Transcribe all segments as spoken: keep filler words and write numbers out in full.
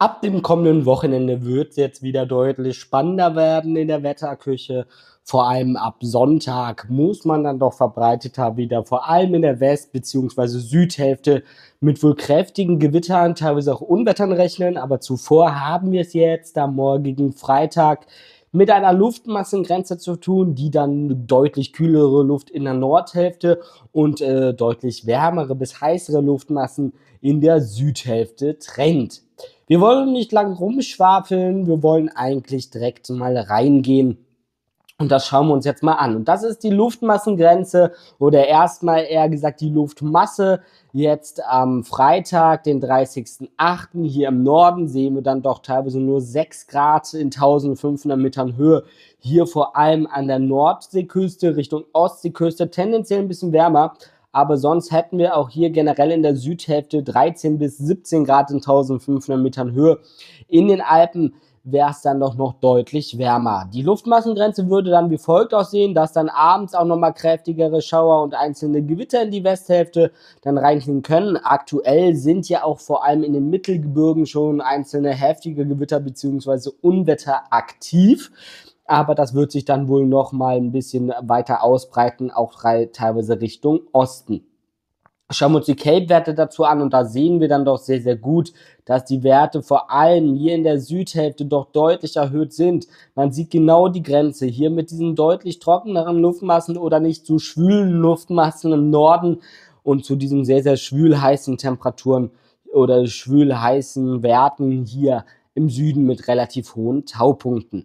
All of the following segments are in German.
Ab dem kommenden Wochenende wird es jetzt wieder deutlich spannender werden in der Wetterküche. Vor allem ab Sonntag muss man dann doch verbreiteter wieder, vor allem in der West- bzw. Südhälfte, mit wohl kräftigen Gewittern, teilweise auch Unwettern rechnen. Aber zuvor haben wir es jetzt am morgigen Freitag mit einer Luftmassengrenze zu tun, die dann deutlich kühlere Luft in der Nordhälfte und äh, deutlich wärmere bis heißere Luftmassen in der Südhälfte trennt. Wir wollen nicht lang rumschwafeln, wir wollen eigentlich direkt mal reingehen. Und das schauen wir uns jetzt mal an. Und das ist die Luftmassengrenze oder erstmal eher gesagt die Luftmasse. Jetzt am Freitag, den dreißigsten achten hier im Norden, sehen wir dann doch teilweise nur sechs Grad in eintausendfünfhundert Metern Höhe. Hier vor allem an der Nordseeküste Richtung Ostseeküste tendenziell ein bisschen wärmer. Aber sonst hätten wir auch hier generell in der Südhälfte dreizehn bis siebzehn Grad in eintausendfünfhundert Metern Höhe. In den Alpen wäre es dann doch noch deutlich wärmer. Die Luftmassengrenze würde dann wie folgt aussehen, dass dann abends auch nochmal kräftigere Schauer und einzelne Gewitter in die Westhälfte dann reinkommen können. Aktuell sind ja auch vor allem in den Mittelgebirgen schon einzelne heftige Gewitter bzw. Unwetter aktiv. Aber das wird sich dann wohl noch mal ein bisschen weiter ausbreiten, auch teilweise Richtung Osten. Schauen wir uns die Cape-Werte dazu an und da sehen wir dann doch sehr, sehr gut, dass die Werte vor allem hier in der Südhälfte doch deutlich erhöht sind. Man sieht genau die Grenze hier mit diesen deutlich trockeneren Luftmassen oder nicht so schwülen Luftmassen im Norden und zu diesen sehr, sehr schwül heißen Temperaturen oder schwül heißen Werten hier im Süden mit relativ hohen Taupunkten.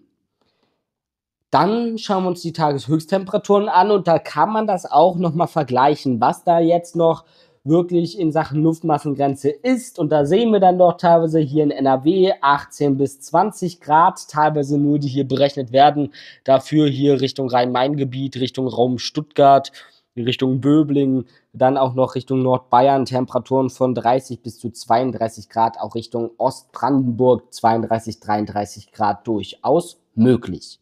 Dann schauen wir uns die Tageshöchsttemperaturen an und da kann man das auch nochmal vergleichen, was da jetzt noch wirklich in Sachen Luftmassengrenze ist. Und da sehen wir dann doch teilweise hier in N R W achtzehn bis zwanzig Grad, teilweise nur, die hier berechnet werden. Dafür hier Richtung Rhein-Main-Gebiet, Richtung Raum Stuttgart, Richtung Böblingen, dann auch noch Richtung Nordbayern Temperaturen von dreißig bis zu zweiunddreißig Grad, auch Richtung Ostbrandenburg zweiunddreißig, dreiunddreißig Grad durchaus möglich.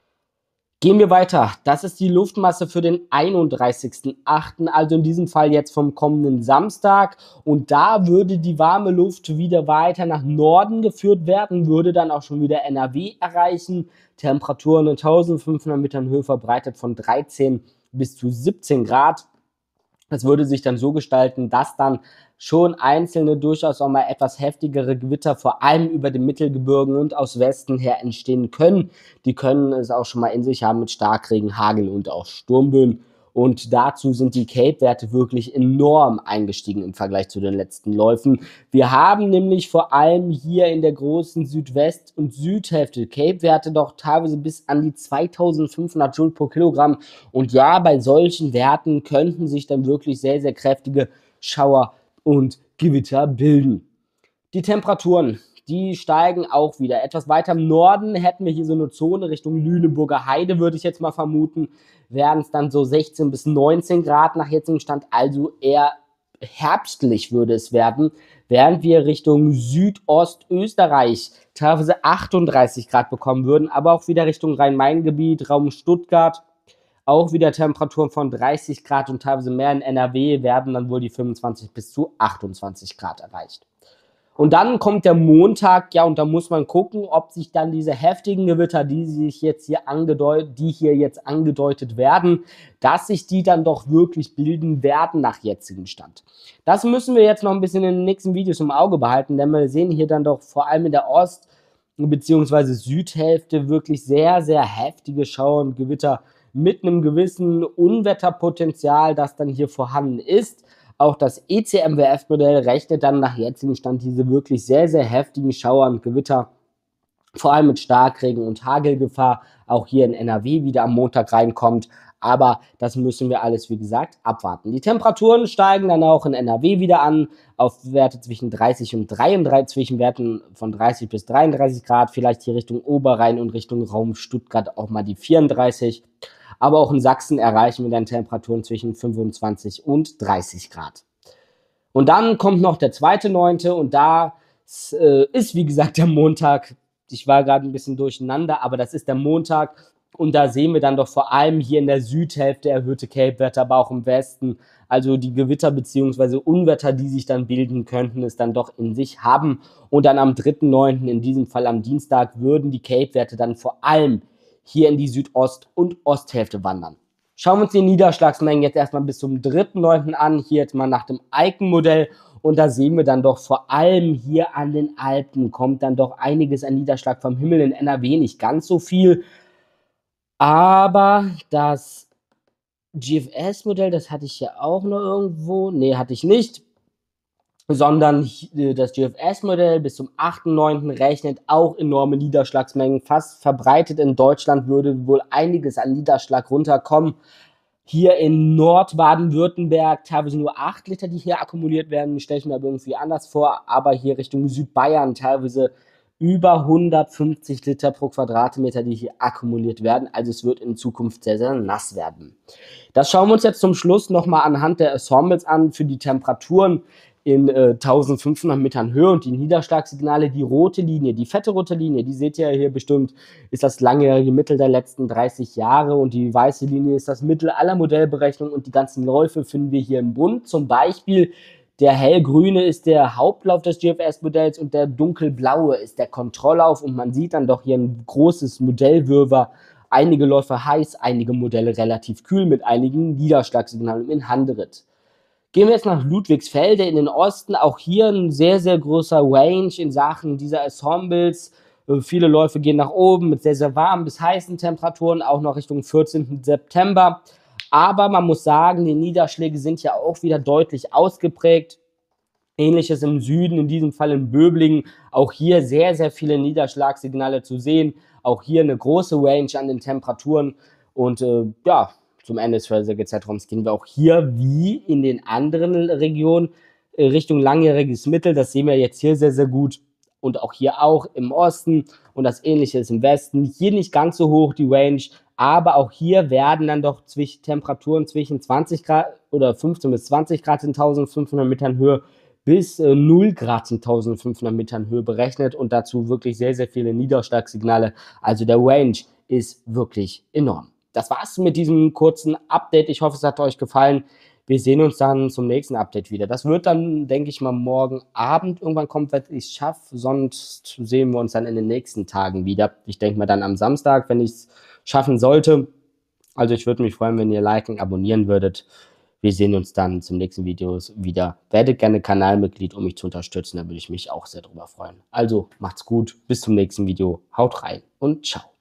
Gehen wir weiter. Das ist die Luftmasse für den einunddreißigsten achten, also in diesem Fall jetzt vom kommenden Samstag. Und da würde die warme Luft wieder weiter nach Norden geführt werden, würde dann auch schon wieder N R W erreichen. Temperaturen in eintausendfünfhundert Metern Höhe verbreitet von dreizehn bis zu siebzehn Grad. Das würde sich dann so gestalten, dass dann schon einzelne, durchaus auch mal etwas heftigere Gewitter, vor allem über den Mittelgebirgen und aus Westen her entstehen können. Die können es auch schon mal in sich haben mit Starkregen, Hagel und auch Sturmböen. Und dazu sind die Cape-Werte wirklich enorm eingestiegen im Vergleich zu den letzten Läufen. Wir haben nämlich vor allem hier in der großen Südwest- und Südhälfte Cape-Werte doch teilweise bis an die zweitausendfünfhundert Joule pro Kilogramm. Und ja, bei solchen Werten könnten sich dann wirklich sehr, sehr kräftige Schauer und Gewitter bilden. Die Temperaturen, die steigen auch wieder. Etwas weiter im Norden hätten wir hier so eine Zone Richtung Lüneburger Heide, würde ich jetzt mal vermuten, wären es dann so sechzehn bis neunzehn Grad nach jetzigem Stand, also eher herbstlich würde es werden, während wir Richtung Südostösterreich teilweise achtunddreißig Grad bekommen würden, aber auch wieder Richtung Rhein-Main-Gebiet, Raum Stuttgart, auch wieder Temperaturen von dreißig Grad und teilweise mehr in N R W werden dann wohl die fünfundzwanzig bis zu achtundzwanzig Grad erreicht. Und dann kommt der Montag, ja, und da muss man gucken, ob sich dann diese heftigen Gewitter, die sich jetzt hier angedeutet, die hier jetzt angedeutet werden, dass sich die dann doch wirklich bilden werden nach jetzigem Stand. Das müssen wir jetzt noch ein bisschen in den nächsten Videos im Auge behalten, denn wir sehen hier dann doch vor allem in der Ost- bzw. Südhälfte wirklich sehr, sehr heftige Schauer und Gewitter mit einem gewissen Unwetterpotenzial, das dann hier vorhanden ist. Auch das E C M W F-Modell rechnet dann nach jetzigem Stand diese wirklich sehr, sehr heftigen Schauer und Gewitter, vor allem mit Starkregen und Hagelgefahr, auch hier in N R W wieder am Montag reinkommt. Aber das müssen wir alles, wie gesagt, abwarten. Die Temperaturen steigen dann auch in N R W wieder an, auf Werte zwischen dreißig und dreiunddreißig, zwischen Werten von dreißig bis dreiunddreißig Grad, vielleicht hier Richtung Oberrhein und Richtung Raum Stuttgart auch mal die vierunddreißig. Aber auch in Sachsen erreichen wir dann Temperaturen zwischen fünfundzwanzig und dreißig Grad. Und dann kommt noch der zweite neunte und da äh, ist, wie gesagt, der Montag. Ich war gerade ein bisschen durcheinander, aber das ist der Montag Und da sehen wir dann doch vor allem hier in der Südhälfte erhöhte Cape-Werte, aber auch im Westen. Also die Gewitter bzw. Unwetter, die sich dann bilden könnten, es dann doch in sich haben. Und dann am dritten neunten, in diesem Fall am Dienstag, würden die Cape-Werte dann vor allem hier in die Südost- und Osthälfte wandern. Schauen wir uns die Niederschlagsmengen jetzt erstmal bis zum dritten neunten an. Hier jetzt mal nach dem Icon-Modell. Und da sehen wir dann doch vor allem hier an den Alpen kommt dann doch einiges an Niederschlag vom Himmel, in N R W nicht ganz so viel. Aber das G F S-Modell, das hatte ich ja auch noch irgendwo. Ne, hatte ich nicht. Sondern das G F S-Modell bis zum achten neunten rechnet auch enorme Niederschlagsmengen. Fast verbreitet in Deutschland würde wohl einiges an Niederschlag runterkommen. Hier in Nordbaden-Württemberg teilweise nur acht Liter, die hier akkumuliert werden, stelle ich mir aber irgendwie anders vor. Aber hier Richtung Südbayern teilweise über hundertfünfzig Liter pro Quadratmeter, die hier akkumuliert werden. Also es wird in Zukunft sehr, sehr nass werden. Das schauen wir uns jetzt zum Schluss nochmal anhand der Ensembles an für die Temperaturen in äh, eintausendfünfhundert Metern Höhe und die Niederschlagssignale. Die rote Linie, die fette rote Linie, die seht ihr hier bestimmt, ist das langjährige Mittel der letzten dreißig Jahre und die weiße Linie ist das Mittel aller Modellberechnungen und die ganzen Läufe finden wir hier im Bund. Zum Beispiel der hellgrüne ist der Hauptlauf des G F S-Modells und der dunkelblaue ist der Kontrolllauf und man sieht dann doch hier ein großes Modellwirrwarr. Einige Läufe heiß, einige Modelle relativ kühl mit einigen Niederschlagssignalen in Handritt. Gehen wir jetzt nach Ludwigsfelde in den Osten. Auch hier ein sehr, sehr großer Range in Sachen dieser Ensembles. Viele Läufe gehen nach oben mit sehr, sehr warmen bis heißen Temperaturen, auch noch Richtung vierzehnten September. Aber man muss sagen, die Niederschläge sind ja auch wieder deutlich ausgeprägt. Ähnliches im Süden, in diesem Fall in Böblingen. Auch hier sehr, sehr viele Niederschlagssignale zu sehen. Auch hier eine große Range an den Temperaturen. Und äh, ja, zum Ende des Folgezeitraums gehen wir auch hier wie in den anderen Regionen äh, Richtung langjähriges Mittel. Das sehen wir jetzt hier sehr, sehr gut. Und auch hier auch im Osten. Und das Ähnliche ist im Westen. Hier nicht ganz so hoch die Range. Aber auch hier werden dann doch zwischen Temperaturen zwischen zwanzig Grad oder fünfzehn bis zwanzig Grad in eintausendfünfhundert Metern Höhe bis äh, null Grad in eintausendfünfhundert Metern Höhe berechnet und dazu wirklich sehr, sehr viele Niederschlagssignale. Also der Range ist wirklich enorm. Das war's mit diesem kurzen Update. Ich hoffe, es hat euch gefallen. Wir sehen uns dann zum nächsten Update wieder. Das wird dann, denke ich mal, morgen Abend irgendwann kommen, wenn ich es schaffe. Sonst sehen wir uns dann in den nächsten Tagen wieder. Ich denke mal dann am Samstag, wenn ich es schaffen sollte. Also ich würde mich freuen, wenn ihr liken, abonnieren würdet. Wir sehen uns dann zum nächsten Video wieder. Werdet gerne Kanalmitglied, um mich zu unterstützen. Da würde ich mich auch sehr drüber freuen. Also macht's gut. Bis zum nächsten Video. Haut rein und ciao.